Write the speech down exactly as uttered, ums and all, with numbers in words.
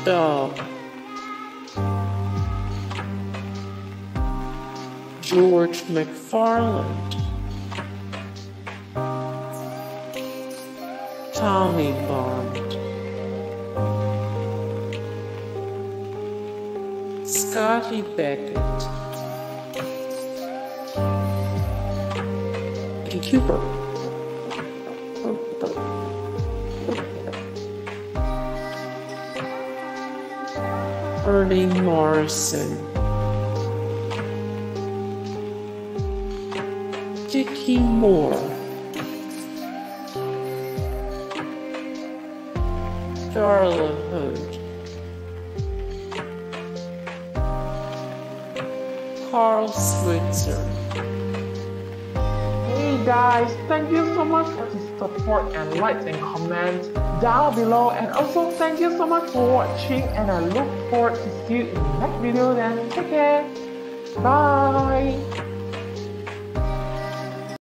Dog. George McFarland. Tommy Bond. Scotty Beckett. And Cooper. Ernie Morrison. Dickie Moore. Darla Hood. Carl Switzer. Hey guys, thank you so much for the support and likes and comments down below, and also thank you so much for watching, and I look forward to see you in the next video. Then take care, bye.